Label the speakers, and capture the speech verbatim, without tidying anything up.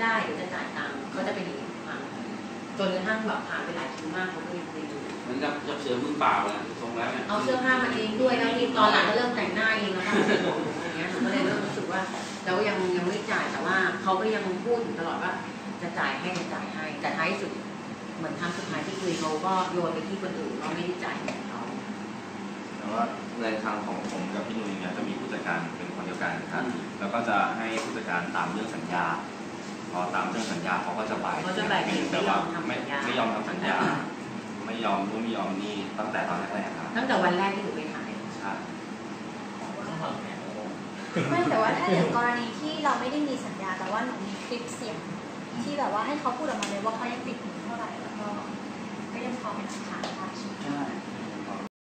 Speaker 1: ได้เดี๋ยวจะจ่ายตังค์เขาจะเป็นอย่างนี้มาจนกระทั่งแบบผ่านไปหลายคิวมากเขาก็ยังคุยอยู่
Speaker 2: เหมือนกับจับเสือมือเปล่าเลยตรงแล้วเนี่ย
Speaker 1: เอาเสื้อผ้ามาเองด้วยแล้วนี่ตอนหลังก็เริ่มแต่งหน้าเองแล้วค่ะอย่างเงี้ยหนูก็เลยเริ่มรู้สึกว่าแล้วยังยังไม่จ่ายแต่ว่าเขาก็ยังพูดตลอดว่าจะจ่ายให้จะจ่ายให้แต่ท้ายสุดเหมือนครั้งสุดท้ายที่คุยเขาก็โยนไปที่คนอื่นเขาไม่ได้จ่ายให้เขา
Speaker 3: แต่ว่าในทางของผมกับพี่นุ้ยเนี่ยจะมีผู้จัดการเป็นคนเดียวกันครับแล้วก็จะให้ผู้จัดการตามเรื่องสัญญาพอตามเรื่องสัญญาเขาก็จะบ่าย
Speaker 1: เขาจะบ่าย
Speaker 3: แต่ว่า
Speaker 1: ไม่
Speaker 3: ไม่ยอมทำสัญญาไม่ยอมรู้ไม่ยอมนี่ตั้งแต่ตอนแรกๆครับ
Speaker 1: ตั้งแต่วันแรกที่หนูไปถ่าย
Speaker 3: ใช่
Speaker 4: ไม่แต่ว่าถ้าอย่างกรณีที่เราไม่ได้มีสัญญาแต่ว่าหนูมีคลิปเสียงที่แบบว่าให้เขาพูดออกมาเลยว่าเขายังติดหนูเท่าไหร่แล้วก็ก็ยังพอเป็นหลักฐานได้ใช่ไหม